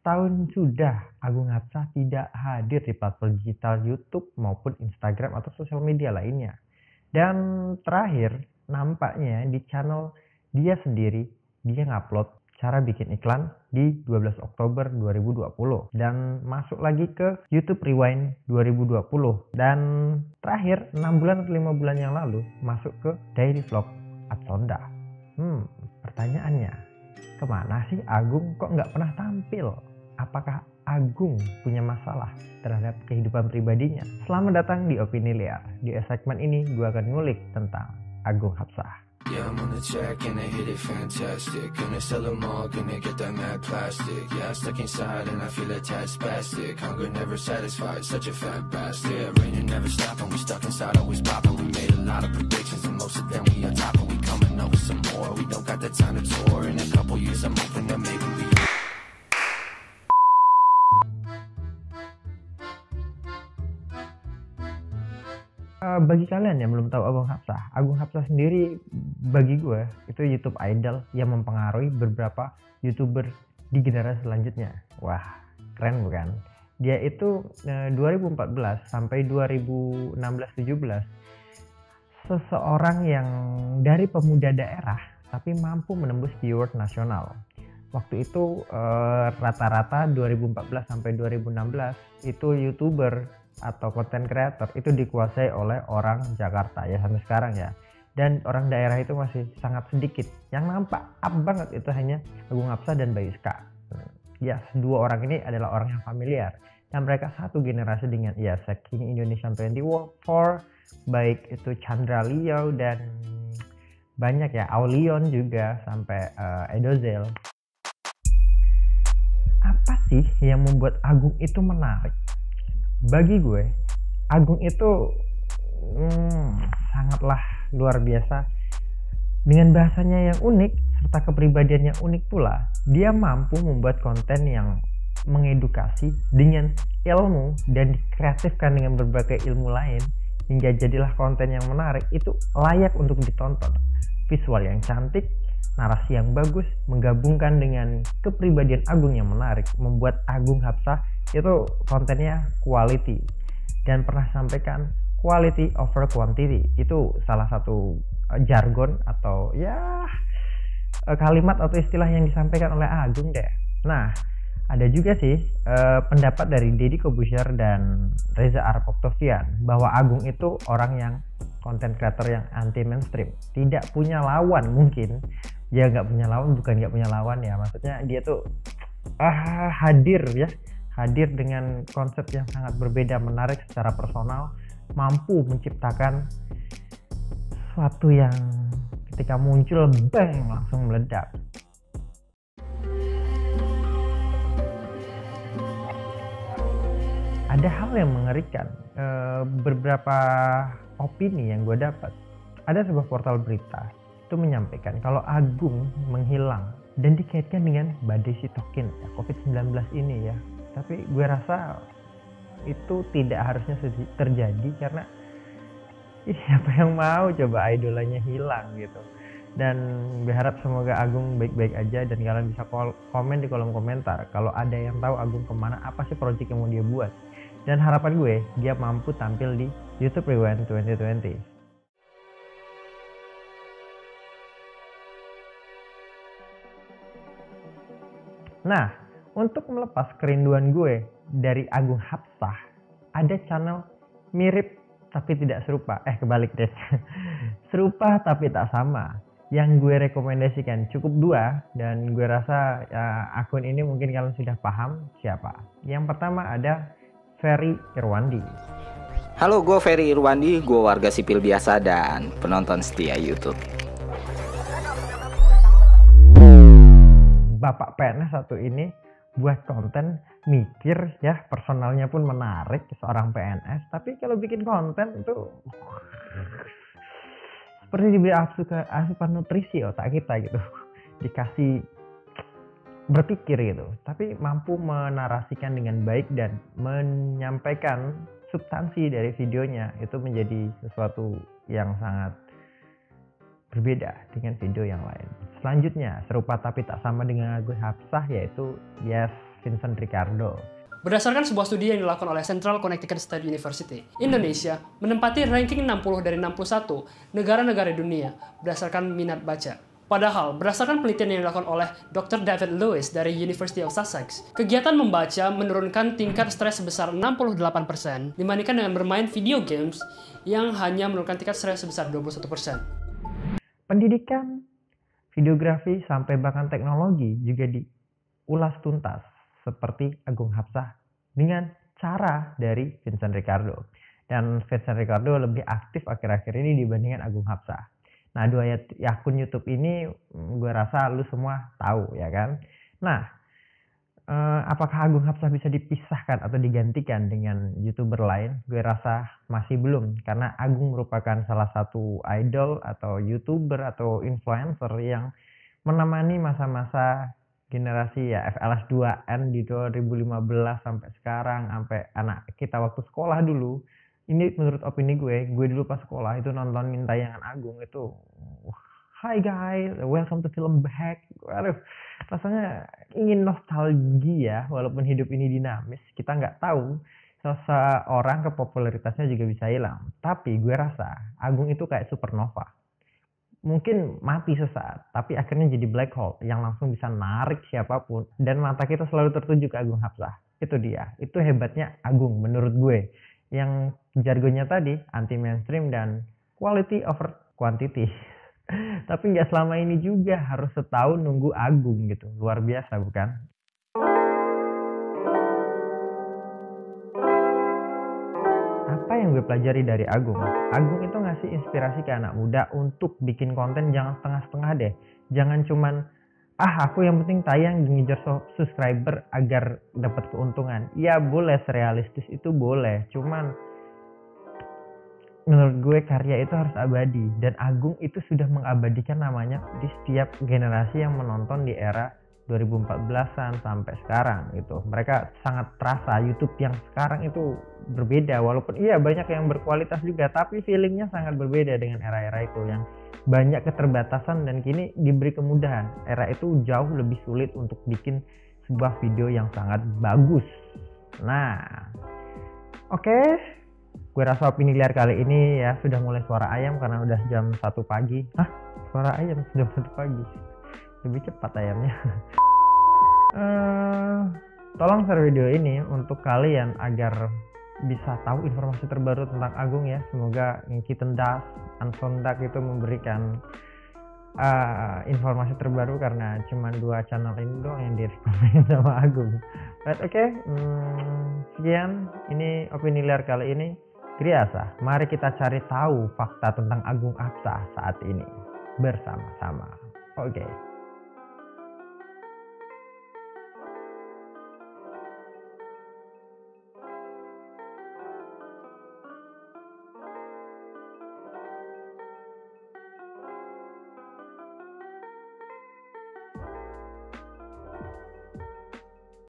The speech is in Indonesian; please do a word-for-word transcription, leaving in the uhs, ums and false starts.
setahun sudah Agung Hapsah tidak hadir di platform digital YouTube maupun Instagram atau sosial media lainnya. Dan terakhir, nampaknya di channel dia sendiri, dia ngupload cara bikin iklan di dua belas Oktober dua ribu dua puluh. Dan masuk lagi ke YouTube Rewind dua ribu dua puluh. Dan terakhir, enam bulan atau lima bulan yang lalu, masuk ke Daily Vlog Atsonda. Hmm, pertanyaannya, kemana sih Agung kok nggak pernah tampil? Apakah Agung punya masalah terhadap kehidupan pribadinya? Selamat datang di Opini Liar. Di segmen ini gue akan ngulik tentang Agung Hapsah. Yeah, I'm on the track and I hit it fantastic. Gonna sell them all, gonna get that mad plastic. Yeah, stuck inside and I feel a tad spastic. Hunger never satisfied, such a fat bastard. Yeah, raining never stopping, we stuck inside, always popping. We made a lot of predictions and most of them we on top of. We coming up with some more, we don't got the time to tour. In a couple years I'm hoping that maybe we... Bagi kalian yang belum tahu Agung Hapsah, Agung Hapsah sendiri bagi gue itu YouTube idol yang mempengaruhi beberapa YouTuber di generasi selanjutnya. Wah, keren bukan? Dia itu eh, dua ribu empat belas sampai dua ribu enam belas tujuh belas seseorang yang dari pemuda daerah tapi mampu menembus viewer nasional. Waktu itu eh, rata-rata dua ribu empat belas sampai dua ribu enam belas itu YouTuber atau content creator itu dikuasai oleh orang Jakarta ya sampai sekarang ya, dan orang daerah itu masih sangat sedikit. Yang nampak up banget itu hanya Agung Hapsah dan Bayuska. Ya, dua orang ini adalah orang yang familiar dan mereka satu generasi dengan ya King Indonesian dua puluh empat, baik itu Chandra Leo dan banyak ya, Aulion juga sampai uh, Edozel. Apa sih yang membuat Agung itu menarik? Bagi gue, Agung itu hmm, sangatlah luar biasa. Dengan bahasanya yang unik serta kepribadiannya unik pula, dia mampu membuat konten yang mengedukasi dengan ilmu dan dikreatifkan dengan berbagai ilmu lain hingga jadilah konten yang menarik. Itu layak untuk ditonton. Visual yang cantik, narasi yang bagus, menggabungkan dengan kepribadian Agung yang menarik, membuat Agung Hapsah itu kontennya quality dan pernah sampaikan quality over quantity. Itu salah satu jargon atau ya kalimat atau istilah yang disampaikan oleh Agung deh. Nah, ada juga sih eh, pendapat dari Deddy Corbuzier dan Reza Arab Oktavian bahwa Agung itu orang yang content creator yang anti mainstream, tidak punya lawan. Mungkin dia nggak punya lawan, bukan nggak punya lawan ya, maksudnya dia tuh ah, hadir ya hadir dengan konsep yang sangat berbeda, menarik secara personal, mampu menciptakan sesuatu yang ketika muncul bang langsung meledak. Ada hal yang mengerikan, e, beberapa opini yang gue dapat. Ada sebuah portal berita itu menyampaikan kalau Agung menghilang dan dikaitkan dengan badai sitokin ya, covid sembilan belas ini ya. Tapi gue rasa itu tidak harusnya terjadi karena ih, siapa yang mau coba idolanya hilang gitu. Dan berharap semoga Agung baik-baik aja, dan kalian bisa komen di kolom komentar kalau ada yang tahu Agung kemana, apa sih project yang mau dia buat. Dan harapan gue dia mampu tampil di YouTube Rewind dua ribu dua puluh. Nah, untuk melepas kerinduan gue dari Agung Hapsah, ada channel mirip tapi tidak serupa. Eh kebalik deh. Serupa tapi tak sama. Yang gue rekomendasikan cukup dua, dan gue rasa ya, akun ini mungkin kalian sudah paham siapa. Yang pertama ada Ferry Irwandi. Halo, gue Ferry Irwandi, gue warga sipil biasa dan penonton setia YouTube. Bapak P N S satu ini buat konten mikir ya, personalnya pun menarik, seorang P N S, tapi kalau bikin konten itu seperti diberi asupan nutrisi otak kita gitu, dikasih berpikir gitu, tapi mampu menarasikan dengan baik dan menyampaikan substansi dari videonya. Itu menjadi sesuatu yang sangat berbeda dengan video yang lain. Selanjutnya, serupa tapi tak sama dengan Agung Hapsah, yaitu yes Vincent Ricardo. Berdasarkan sebuah studi yang dilakukan oleh Central Connecticut State University, Indonesia menempati ranking enam puluh dari enam puluh satu negara-negara di dunia berdasarkan minat baca. Padahal, berdasarkan penelitian yang dilakukan oleh dokter David Lewis dari University of Sussex, kegiatan membaca menurunkan tingkat stres sebesar enam puluh delapan persen dibandingkan dengan bermain video games yang hanya menurunkan tingkat stres sebesar dua puluh satu persen. Pendidikan, videografi, sampai bahkan teknologi juga diulas tuntas seperti Agung Hapsah dengan cara dari Vincent Ricardo. Dan Vincent Ricardo lebih aktif akhir-akhir ini dibandingkan Agung Hapsah. Nah, dua akun YouTube ini gue rasa lu semua tahu ya kan. Nah, eh, apakah Agung Hapsah bisa dipisahkan atau digantikan dengan YouTuber lain? Gue rasa masih belum, karena Agung merupakan salah satu idol atau YouTuber atau influencer yang menemani masa-masa generasi ya F L S dua N di dua ribu lima belas sampai sekarang, sampai anak kita waktu sekolah dulu. Ini menurut opini gue, gue dulu pas sekolah itu nontonin tayangan Agung itu, hi guys, welcome to Film Back. Aduh, rasanya ingin nostalgia walaupun hidup ini dinamis. Kita nggak tahu seseorang kepopularitasnya juga bisa hilang. Tapi gue rasa Agung itu kayak supernova. Mungkin mati sesaat, tapi akhirnya jadi black hole yang langsung bisa narik siapapun. Dan mata kita selalu tertuju ke Agung Hapsah. Itu dia, itu hebatnya Agung menurut gue. Yang jargonnya tadi, anti mainstream dan quality over quantity. Tapi nggak selama ini juga, harus setahun nunggu Agung gitu. Luar biasa bukan? Apa yang gue pelajari dari Agung? Agung itu ngasih inspirasi ke anak muda untuk bikin konten jangan setengah-setengah deh. Jangan cuman, ah aku yang penting tayang ngejar subscriber agar dapat keuntungan. Ya boleh, serealistis itu boleh. Cuman menurut gue karya itu harus abadi. Dan Agung itu sudah mengabadikan namanya di setiap generasi yang menonton di era dua ribu empat belasan sampai sekarang gitu. Mereka sangat terasa YouTube yang sekarang itu berbeda, walaupun iya banyak yang berkualitas juga, tapi feelingnya sangat berbeda dengan era-era itu yang banyak keterbatasan dan kini diberi kemudahan. Era itu jauh lebih sulit untuk bikin sebuah video yang sangat bagus. Nah, oke, okay. Gue rasa opini liar kali ini ya sudah mulai suara ayam karena udah jam satu pagi. Hah? Suara ayam jam satu pagi? Lebih cepat ayamnya. uh, tolong share video ini untuk kalian agar bisa tahu informasi terbaru tentang Agung ya. Semoga Ngiki Tendas, Ansondak itu memberikan uh, informasi terbaru karena cuma dua channel ini doang yang direkomendasikan sama Agung. But oke, okay, hmm, sekian ini opini liar kali ini. Kriasa, mari kita cari tahu fakta tentang Agung Hapsah saat ini bersama-sama. Oke. Okay.